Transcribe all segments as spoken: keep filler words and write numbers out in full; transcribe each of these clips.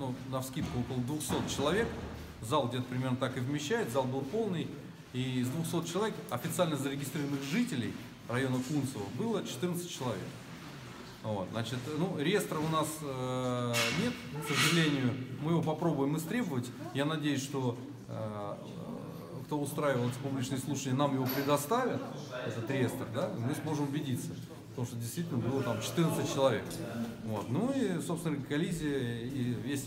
ну, навскидку около двухсот человек. Зал где-то примерно так и вмещает, зал был полный. И из двухсот человек официально зарегистрированных жителей района Кунцево было четырнадцать человек. Вот, значит, ну, реестра у нас э, нет, к сожалению. Мы его попробуем истребовать. Я надеюсь, что э, кто устраивал эти публичные слушания, нам его предоставят, этот реестр, да, и мы сможем убедиться. Потому что действительно было там четырнадцать человек. Вот. Ну и, собственно, коллизия и весь,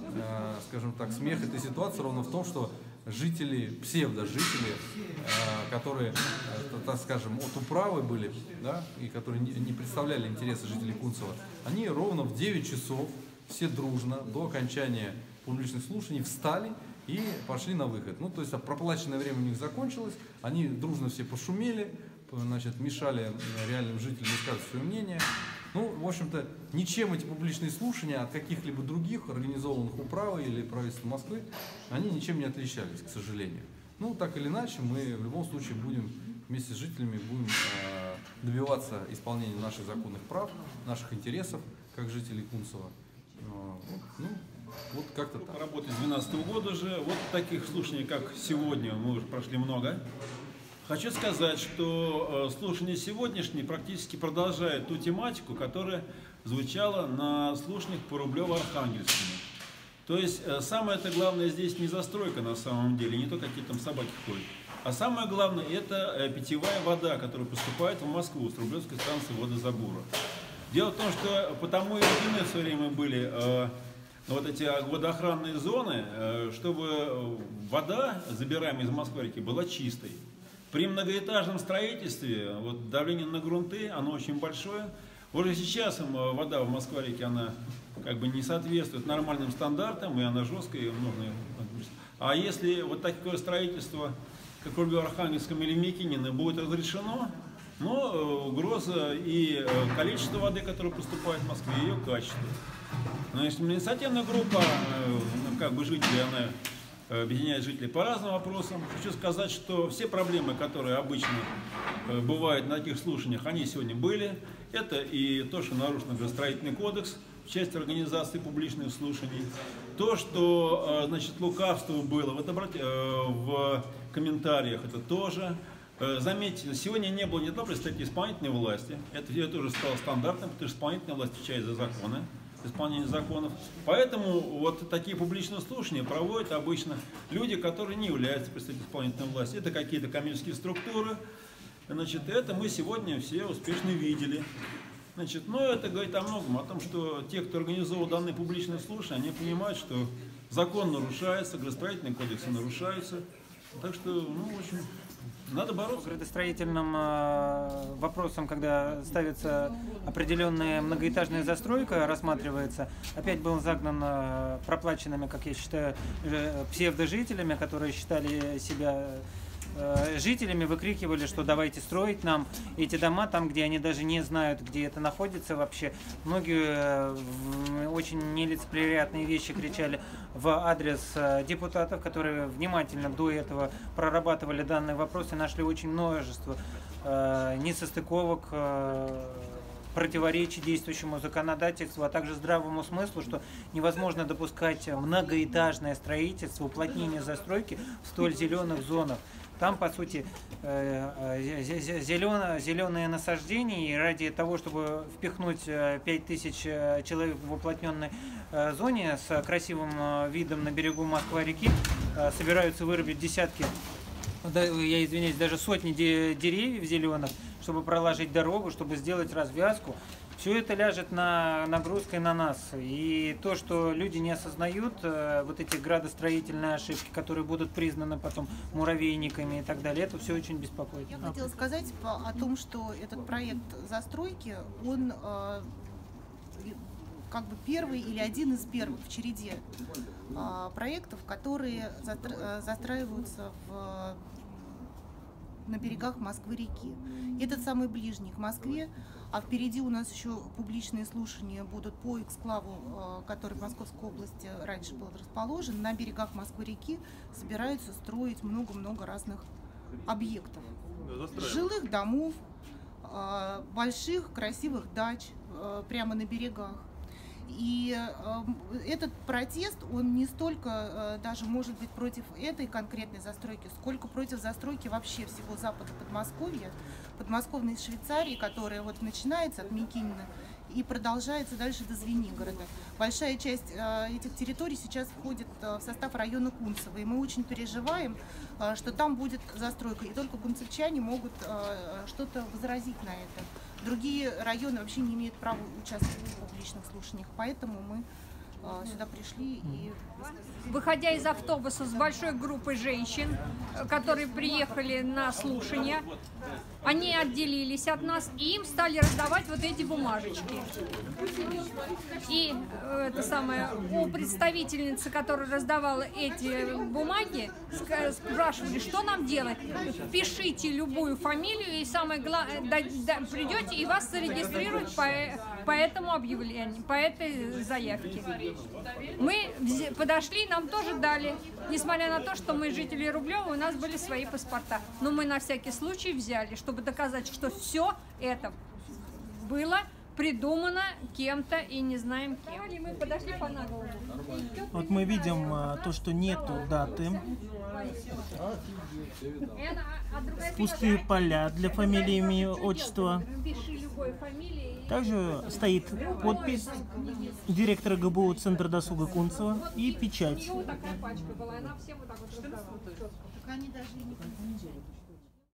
э, скажем так, смех этой ситуации ровно в том, что жители, псевдожители, э, которые, э, так скажем, от управы были, да, и которые не, не представляли интересы жителей Кунцева, они ровно в девять часов все дружно до окончания публичных слушаний встали и пошли на выход. Ну, то есть проплаченное время у них закончилось, они дружно все пошумели, значит, мешали реальным жителям высказывать свое мнение. Ну, в общем-то, ничем эти публичные слушания от каких-либо других, организованных управой или правительством Москвы, они ничем не отличались, к сожалению. Ну, так или иначе, мы в любом случае будем вместе с жителями будем э, добиваться исполнения наших законных прав, наших интересов, как жителей Кунцева. Э, вот, ну, вот как-то так. Работать с две тысячи двенадцатого года уже, вот таких слушаний, как сегодня, мы уже прошли много. Хочу сказать, что слушание сегодняшнее практически продолжает ту тематику, которая звучала на слушаниях по Рублево-Архангельскому. То есть самое это главное здесь не застройка на самом деле, не то, какие там собаки ходят, а самое главное это питьевая вода, которая поступает в Москву с Рублевской станции водозабора. Дело в том, что потому и введены в свое время были вот эти водоохранные зоны, чтобы вода, забираемая из Москвы-реки, была чистой. При многоэтажном строительстве вот, давление на грунты, оно очень большое. Уже сейчас вода в Москве-реке, она как бы не соответствует нормальным стандартам, и она жесткая, и нужно... А если вот такое строительство, как в Рублево-Архангельском или Микинино, будет разрешено, но угроза и количество воды, которая поступает в Москве, и ее качество. Значит, инициативная группа, как бы жители, она объединяет жителей по разным вопросам. Хочу сказать, что все проблемы, которые обычно бывают на таких слушаниях, они сегодня были. Это и то, что нарушен градостроительный кодекс в части организации публичных слушаний. То, что, значит, лукавство было в, это, в комментариях, это тоже. Заметьте, сегодня не было ни одного представителя исполнительной власти. Это, это уже стало стандартным, потому что исполнительная власть отвечает за законы, исполнение законов. Поэтому вот такие публичные слушания проводят обычно люди, которые не являются представителями исполнительной власти. Это какие-то коммерческие структуры. Значит, это мы сегодня все успешно видели. Значит, но это говорит о многом, о том, что те, кто организовал данные публичные слушания, они понимают, что закон нарушается, градостроительные кодексы нарушаются. Так что, ну, в общем, надо бороться. Градостроительным э, вопросом, когда ставится определенная многоэтажная застройка, рассматривается, опять был загнан э, проплаченными, как я считаю, э, псевдожителями, которые считали себя э, жителями, выкрикивали, что давайте строить нам эти дома там, где они даже не знают, где это находится вообще. Многие э, очень нелицеприятные вещи кричали в адрес э, депутатов, которые внимательно до этого прорабатывали данные вопросы, нашли очень множество э, несостыковок, э, противоречий действующему законодательству, а также здравому смыслу, что невозможно допускать многоэтажное строительство, уплотнение застройки в столь зеленых зонах. Там, по сути, зеленые, зеленые насаждения, и ради того, чтобы впихнуть пять тысяч человек в уплотненной зоне с красивым видом на берегу Москва-реки, собираются вырубить десятки, я извиняюсь, даже сотни деревьев зеленых, чтобы проложить дорогу, чтобы сделать развязку. Все это ляжет на нагрузкой на нас. И то, что люди не осознают, вот эти градостроительные ошибки, которые будут признаны потом муравейниками и так далее, это все очень беспокоит. Я хотела сказать о том, что этот проект застройки, он как бы первый или один из первых в череде проектов, которые застраиваются в на берегах Москвы-реки. Этот самый ближний к Москве, а впереди у нас еще публичные слушания будут по эксклаву, который в Московской области раньше был расположен. На берегах Москвы-реки собираются строить много-много разных объектов. Жилых домов, больших красивых дач прямо на берегах. И э, этот протест, он не столько э, даже может быть против этой конкретной застройки, сколько против застройки вообще всего запада Подмосковья, подмосковной Швейцарии, которая вот начинается от Микинина и продолжается дальше до Звенигорода. Большая часть э, этих территорий сейчас входит э, в состав района Кунцево, и мы очень переживаем, э, что там будет застройка, и только кунцевчане могут э, что-то возразить на это. Другие районы вообще не имеют права участвовать в публичных слушаниях, поэтому мы э, сюда пришли и... Выходя из автобуса с большой группой женщин, которые приехали на слушание, они отделились от нас, и им стали раздавать вот эти бумажечки. И э, это самое, у представительницы, которая раздавала эти бумаги, спрашивали, что нам делать. Пишите любую фамилию, и самое главное, да, да, придете, и вас зарегистрируют по, по этому объявлению, по этой заявке. Мы подошли, нам тоже дали, несмотря на то, что мы жители Рублева, у нас были свои паспорта. Но мы на всякий случай взяли, чтобы доказать, что все это было придумано кем-то и не знаем кем. И мы подошли по наглому. Вот мы видим то, что нету даты, пустые поля для фамилии, имени, отчества. Также стоит подпись директора ГБУ Центра досуга Кунцево и печать. Вот такая пачка была, она всем вот так вот раздавала. Так они даже и не